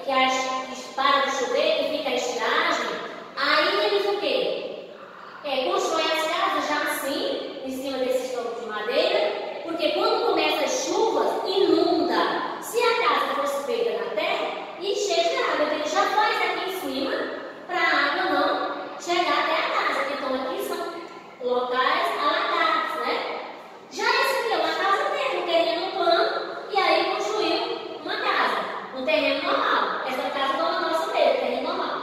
que para de chover e fica a estiagem, aí eles o quê? Constroem as casas já assim, em cima desses tocos de madeira, porque quando começa as chuvas, inunda. Se a casa fosse feita na terra, encher de água, ele já faz aqui em cima para a água não chegar até a casa. Então aqui são locais alagados, né? Já esse aqui é uma casa terra, um terreno plano, e aí construiu uma casa, um terreno normal. Essa casa como a nossa mesmo, terreno normal.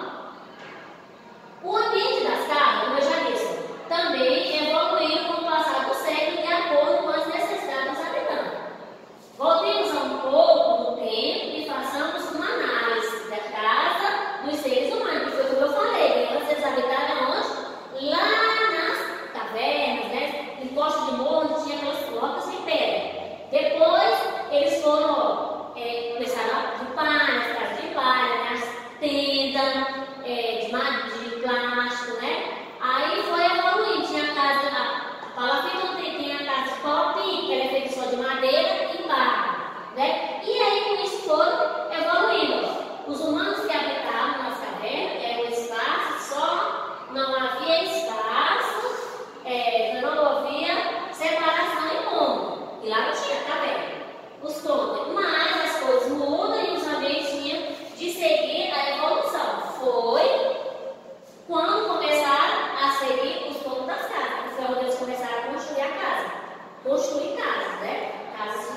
O ambiente das casas, como eu já disse, também evoluiu com o passar do século de acordo com as necessidades dos habitantes. Voltemos um pouco no tempo e façamos uma análise da casa dos seres humanos, que foi como eu falei, né? Vocês habitaram onde? Lá nas cavernas, né? Em costa de morro, tinha aquelas blocos de pedra. Depois, eles foram, começaram de palha, as casas de palha, as tendas, de plástico, né? Aí foi evoluindo, tinha a casa, a palafita tinha a casa de pau-pique, que era feita só de madeira e barro, né? E aí com isso foram evoluindo. Os humanos que habitavam nas cavernas eram espaço só, não havia espaço, não havia separação em mundo. E lá não tinha caverna, os cômodos. Mas as coisas mudam e os ambientes tinham de seguir a evolução. Foi quando começaram a seguir os pontos das casas, foi onde eles começaram a construir a casa. Construir casas, né? Casas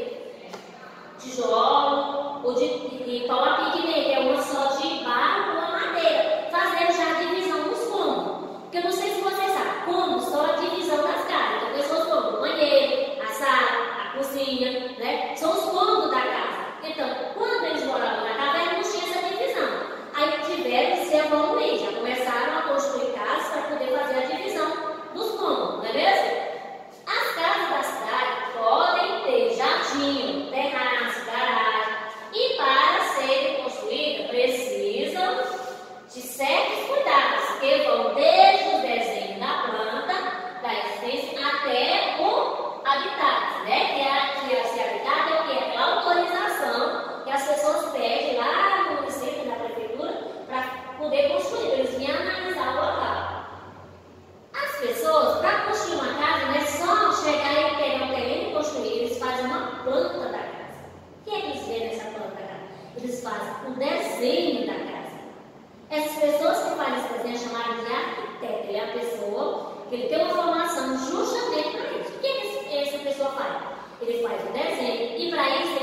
de tijolo ou de pau-a-pique mesmo, que é uma só de barro ou madeira, fazendo já a divisão dos cômodos. Porque eu não sei se vocês sabem, como só a divisão das casas. Então, pessoas como o banheiro, a sala, a cozinha, né? São os cômodos da casa. Então, quando eles moravam na caverna, não tinha essa divisão. Aí tiveram que se evoluir, já começaram a construir casas para poder fazer a divisão dos cômodos, não é mesmo? As casas da cidade podem ter jardim, terraço, garagem, e para serem construídas precisam de certos cuidados, que vão desde o desenho da planta, da existência, até o habitat, né? Que esse habitat é o que? Aquela autorização que as pessoas pedem lá no município, na prefeitura, para poder construir, eles vêm analisar o local. As pessoas, para construir uma casa, não é só chegar e pegar um terreno e construir, eles fazem uma planta da casa. O que é que eles veem nessa planta da casa? Eles fazem o desenho da casa. Essas pessoas que fazem esse desenho é chamado de arquiteto. Ele é a pessoa que ele tem uma formação justamente para isso. O que é que essa pessoa faz? Ele faz o desenho e para isso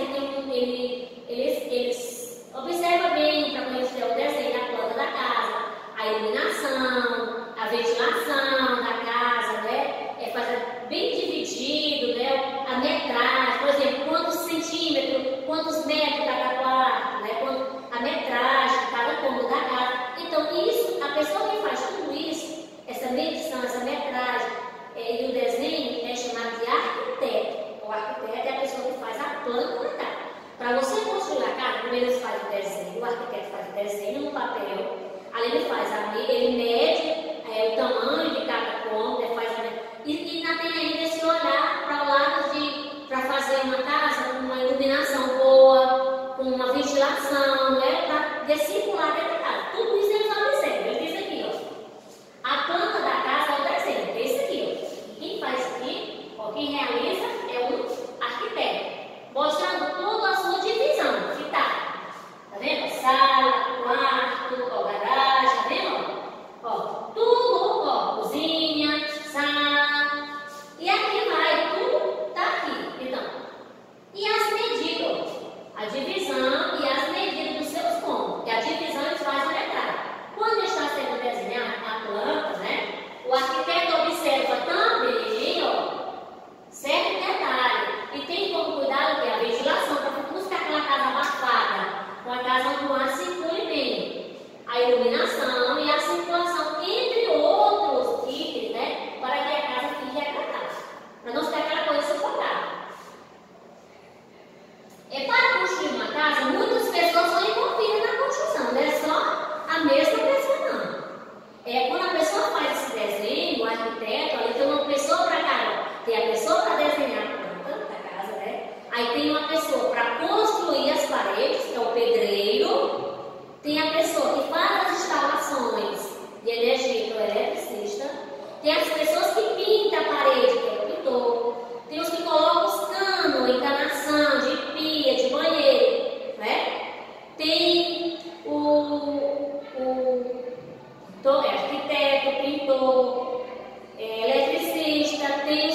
eles observam bem para conhecer o desenho da planta da casa, a iluminação, a ventilação da casa, né? Fazer bem dividido, né? A metragem, por exemplo, quantos centímetros, quantos metros cada quarto, né? A metragem de cada cômodo da casa. Então, isso, a pessoa que faz tudo isso, essa medição, essa metragem e o desenho é chamado de arquiteto. O arquiteto é a pessoa que faz a planta da casa. Para você construir a casa, primeiro eles fazem o desenho, o arquiteto faz o desenho no papel, aí ele mede o tamanho de cada cômodo, e ainda tem ainda esse olhar para o lado para fazer uma casa com uma iluminação boa, com uma ventilação, né, para circular dentro da casa. Tudo isso eles observam. Ele diz aqui, ó, a planta da casa é o desenho, é isso aqui, ó. E quem faz isso aqui, quem realiza é um arquiteto, mostrando toda a sua divisão, que tá vendo? Sala, quarto, garagem, tá vendo? Tudo, cozinha, sala, e aqui vai, tudo tá aqui, então. E as medidas, a divisão e as medidas dos seus cômodos, que a divisão eles fazem detalhe. Quando está sendo desenhada a planta, né, o arquiteto observa também, certo detalhe, e tem como cuidar do que? A ventilação, para não ficar aquela casa abafada, uma casa onde o ar circule bem. A iluminação e a circulação, entre outros itens, né, para que a casa fique agradável, para não ficar aquela coisa sufocar. Para construir uma casa, muitas pessoas são envolvidas na construção, não é só a mesma pessoa, não. Quando a pessoa faz esse desenho, o arquiteto, aí tem uma pessoa para cada, tem a pessoa para desenhar a planta da casa, né? Aí tem uma pessoa para construir as paredes, que é o pedreiro, arquiteto, pintor, eletricista, tem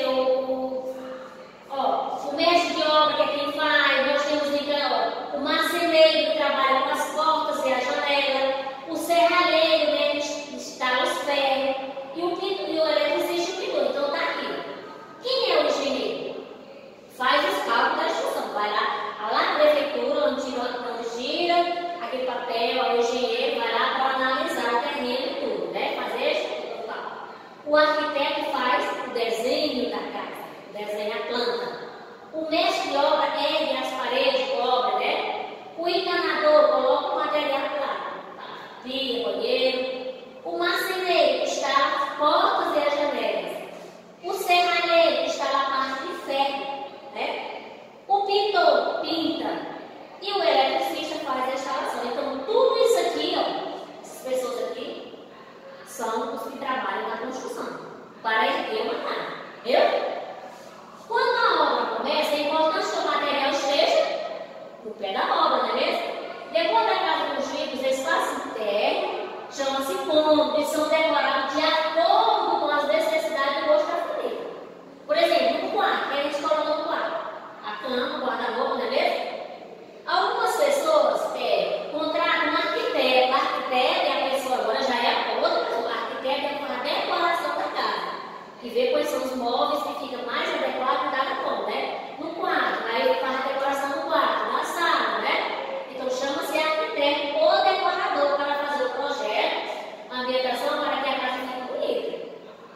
o mestre de obra, que é quem faz, nós temos então o marceneiro, que trabalha com as portas e a janela, o serralheiro, né, que instala os ferros, e o eletricista e o pintor. Então está aqui. Quem é o engenheiro? Faz os cálculos da instrução, vai lá na prefeitura, onde gira aquele papel, o engenheiro vai lá para analisar o terreno e tudo, né? Fazer o cálculo. O arquiteto faz o desenho da casa, desenha a planta. O mestre de obra ergue as paredes de obra, né? O encanador coloca o material lá, pia, banheiro. O marceneiro instala as portas e as janelas. O serralheiro instala a parte de ferro, né? O pintor pinta. E o eletricista faz a instalação. Então, tudo isso aqui, essas pessoas aqui, são os que trabalham na construção, para erguer uma casa. Viu? Quando a obra começa, é importante que o material esteja no pé da obra, não é mesmo? Depois da casa construída, os espaços internos chamam-se cômodos, e são decorados de acordo com as necessidades do gosto da família. Por exemplo, no quarto, que a gente coloca no quarto, a cama, o guarda-roupa, não é mesmo? Algumas pessoas contratam um arquiteto. O arquiteto é a pessoa, agora já é a outra pessoa. O arquiteto é para a decoração da casa, que vê quais são os móveis que ficam mais adequados em cada cômodo, né? No quarto, aí faz a decoração no quarto, na sala, né? Então chama-se arquiteto ou decorador para fazer o projeto, a ambientação, para que a casa fique bonita.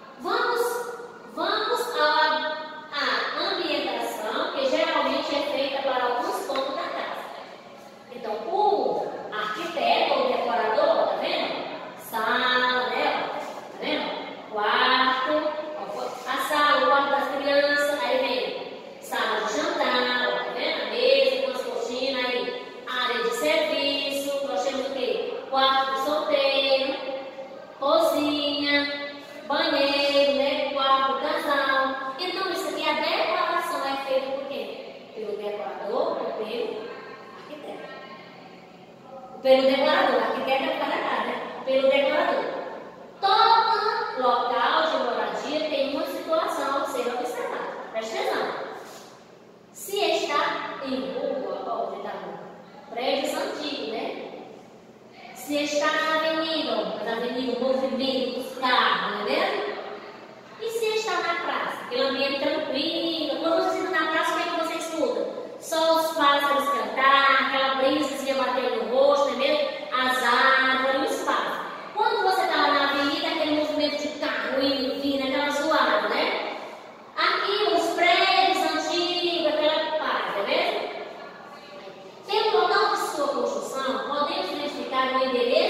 Vamos à ambientação, que geralmente é feita para alguns cômodos da casa. Então, o arquiteto ou decorador, tá vendo? Sala, né? Tá vendo? Quarto, a sala, o quarto das crianças, aí vem sala de jantar, tá vendo? A mesa com as cortinas aí, área de serviço, nós temos o quê? Quarto do solteiro, cozinha, banheiro, né? Quarto do casal. Então, isso aqui, a decoração é feita por quê? Pelo decorador ou pelo arquiteto? Pelo decorador, arquiteto é para cá, né? Pelo decorador. Todo local de moradia tem uma situação a ser observada. Presta atenção. Se está em rua, prédios antigos, né? Se está na avenida, o movimento dos carros, não é mesmo? E se está na praça, aquele ambiente tranquilo, quando você está na praça, o que é que você escuta? Só os pássaros cantar, aquela brisa se batendo no rosto, não é mesmo? As árvores, o espaço. Quando você está lá na avenida, aquele movimento de carro indo, vindo, aquela zoada, né? Aqui, os prédios antigos, aquela paz, não é mesmo? Pelo local de sua construção, podemos identificar o endereço